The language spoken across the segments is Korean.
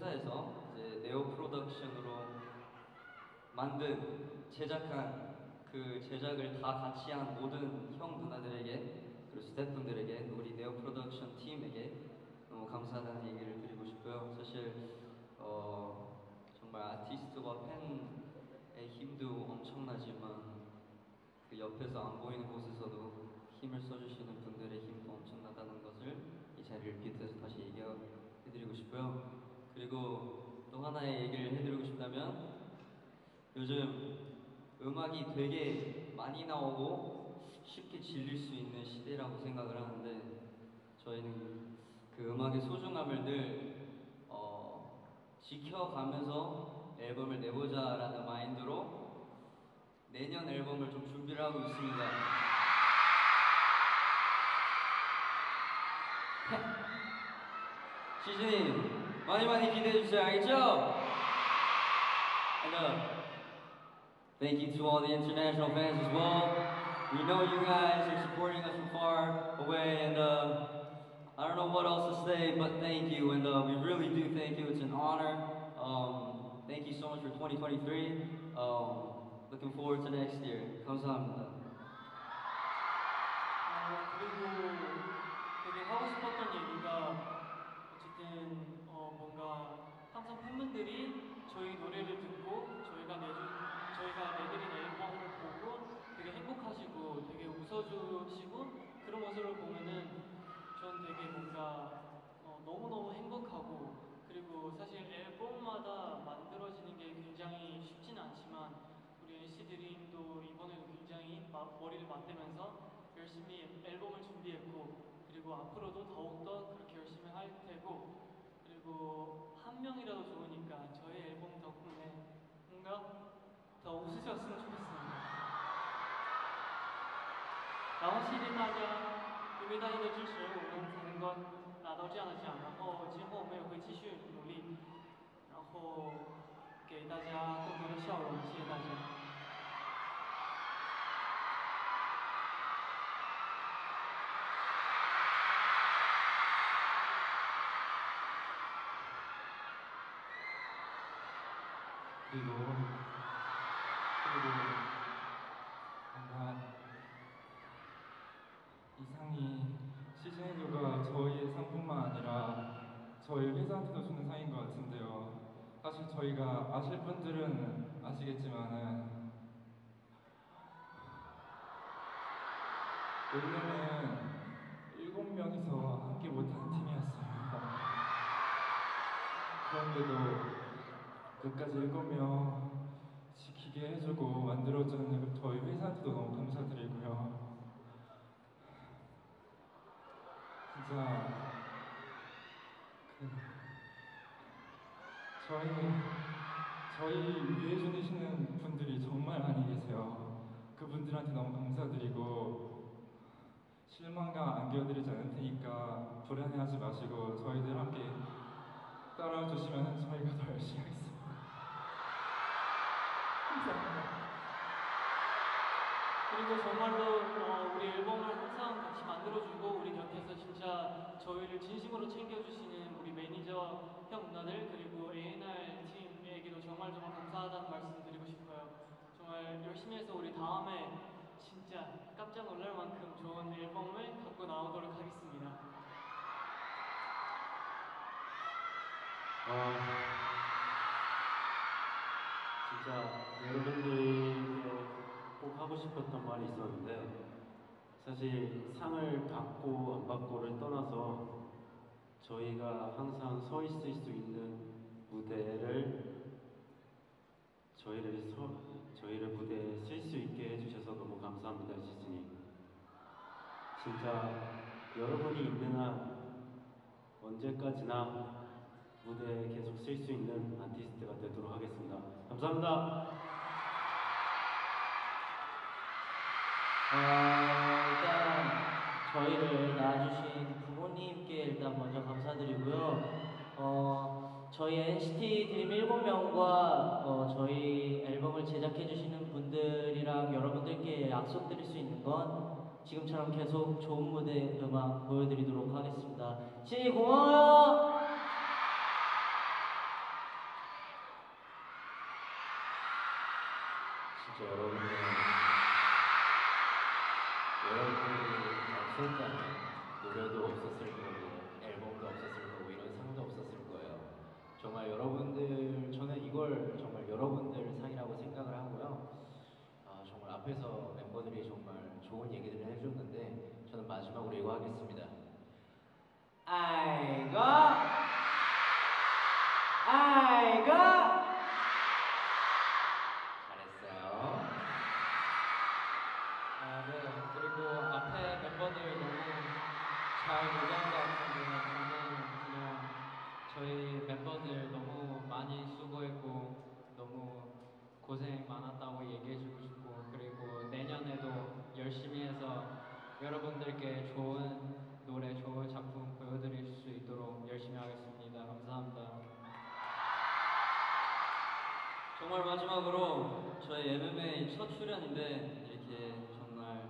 회사에서 이제 네오 프로덕션으로 만든 제작한 그 제작을 다 같이 한 모든 형 누나들에게 그리고 스태프분들에게 우리 네오 프로덕션 팀에게 너무 감사하다는 얘기를 드리고 싶고요. 사실 정말 아티스트와 팬의 힘도 엄청나지만 그 옆에서 안 보이는 곳에서도 힘을 써주시는 분들의 힘도 엄청나다는 것을 이 자리를 비롯해서 다시 얘기해드리고 싶고요. 그리고 또 하나의 얘기를 해드리고 싶다면 요즘 음악이 되게 많이 나오고 쉽게 질릴 수 있는 시대라고 생각을 하는데 저희는 그 음악의 소중함을 늘 지켜가면서 앨범을 내보자라는 마인드로 내년 앨범을 좀 준비를 하고 있습니다. 시즌이 많이 많이 기대해주세요. 알겠죠? And thank you to all the international fans as well. We know you guys are supporting us from far away, and I don't know what else to say, but thank you, and we really do thank you. It's an honor. Thank you so much for 2023. Looking forward to next year. 감사합니다. 그리고 되게 하고 싶었던 얘기가 어쨌든 뭔가 항상 팬분들이 저희 노래를 듣고 저희가 내드린 앨범을 보고 되게 행복하시고 되게 웃어주시고 그런 모습을 보면은 전 되게 뭔가 너무너무 행복하고 그리고 사실 앨범마다 만들어지는 게 굉장히 쉽지는 않지만 우리 NCT 드림도 이번에도 굉장히 머리를 맞대면서 열심히 앨범을 준비했고 그리고 앞으로도 더욱더 그렇게 열심히 할 테고 그리고 한 명이라도 좋으니까 저희 앨범 덕분에 뭔가 더 웃으셨으면 좋겠습니다. 然后谢谢大家，因为大家的支持，我们才能够拿到这样的奖。然后今后我们也会继续努力，然后给大家更多的笑容。谢谢大家。 그리고 뭔가 이 상이 시즌2가 저희의 상뿐만 아니라 저희 회사한테도 주는 상인 것 같은데요. 사실 저희가 아실 분들은 아시겠지만은 원래는 7명이서 함께 못하는 팀이었어요. 그런데도 끝까지 7명 지키게 해주고 만들어주는 저희 회사한테도 너무 감사드리고요. 진짜 저희 위해 주시는 분들이 정말 많이 계세요. 그분들한테 너무 감사드리고 실망감 안겨드리지 않을 테니까 불안해하지 마시고 저희들 함께 따라와 주시면 저희가 더 열심히 하겠습니다. 감사합니다. 그리고 정말로 우리 앨범을 항상 같이 만들어주고 우리 곁에서 진짜 저희를 진심으로 챙겨주시는 우리 매니저 형 누나들 그리고 A&R 팀에게도 정말 감사하다는 말씀 드리고 싶어요. 정말 열심히 해서 우리 다음에 진짜 깜짝 놀랄 만큼 좋은 앨범을 갖고 나오도록 하겠습니다. 진짜 여러분들께 꼭 하고 싶었던 말이 있었는데 사실 상을 받고 안 받고를 떠나서 저희가 항상 서 있을 수 있는 무대를 저희를 무대에 쓸 수 있게 해주셔서 너무 감사합니다. 시즌이 진짜 여러분이 있는 한 언제까지나 무대에 계속 쓸 수 있는 아티스트가 되도록 하겠습니다. 감사합니다. 일단 저희를 낳아주신 부모님께 일단 먼저 감사드리고요. 저희 NCT 드림 7명과 저희 앨범을 제작해주시는 분들이랑 여러분들께 약속드릴 수 있는 건 지금처럼 계속 좋은 무대 음악 보여드리도록 하겠습니다. 진이 고마워요! 진짜 여러분들이 없었다면 노래도 없었을 거고 앨범도 없었을 거고 이런 상도 없었을 거예요. 정말 여러분들 저는 이걸 정말 여러분들 상이라고 생각을 하고요. 정말 앞에서 멤버들이 정말 좋은 얘기들을 해줬는데 저는 마지막으로 이거 하겠습니다. 아이고 아이고 잘했어요. 네. 그리고 앞에 멤버들 너무 잘 노래한 것 같은데 저는 그냥 저희 멤버들 너무 많이 수고했고 너무 고생 많았다고 얘기해주고 싶고 그리고 내년에도 열심히 해서 여러분들께 좋은 노래, 좋은 작품 보여드릴 수 있도록 열심히 하겠습니다. 감사합니다. 정말 마지막으로 저희 MMA 첫 출연인데 이렇게 정말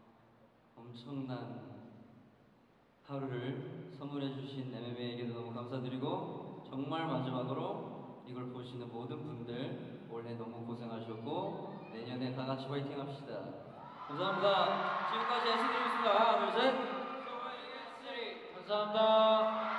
엄청난 하루를 선물해 주신 MMA에게도 너무 감사드리고 정말 마지막으로 이걸 보시는 모든 분들 올해 너무 고생하셨고 내년에 다 같이 화이팅 합시다. 감사합니다. 지금까지 NCT 드림입니다. 하나 둘 셋. 감사합니다.